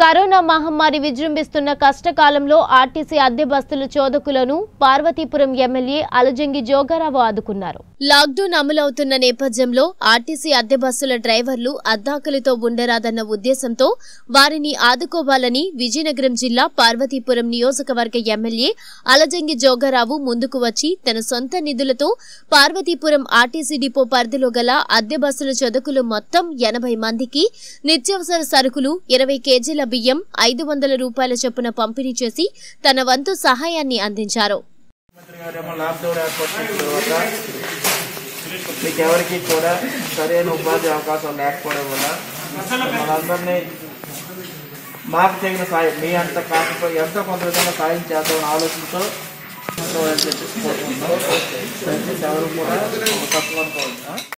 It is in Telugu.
కరోనా మహమ్మారి విజృంభిస్తున్న కష్టకాలంలో ఆర్టీసీ అద్దె బస్సుల చోదకులను పార్వతీపురం ఎమ్మెల్యే అలజంగి జోగారావు ఆదుకున్నారు. లాక్డౌన్ అమలవుతున్న నేపథ్యంలో ఆర్టీసీ అద్దె బస్సుల డ్రైవర్లు అద్దాకలితో ఉండరాదన్న ఉద్దేశంతో వారిని ఆదుకోవాలని విజయనగరం జిల్లా పార్వతీపురం నియోజకవర్గ ఎమ్మెల్యే అలజంగి జోగారావు ముందుకు వచ్చి తన సొంత నిధులతో పార్వతీపురం ఆర్టీసీ డిపో పరిధిలో గల అద్దె బస్సుల చోదకులు మొత్తం 80 మందికి నిత్యావసర సరుకులు 20 కేజీల బియ్యం 500 రూపాయల చొప్పున పంపిణీ చేసి తన వంతు సహాయాన్ని అందించారు. మాకు తగిన సాయం మీ అంత కాకపోతే ఎంత కొంత విధంగా సాయం చేద్దామని ఆలోచనతో ఎవరు కూడా తక్కువ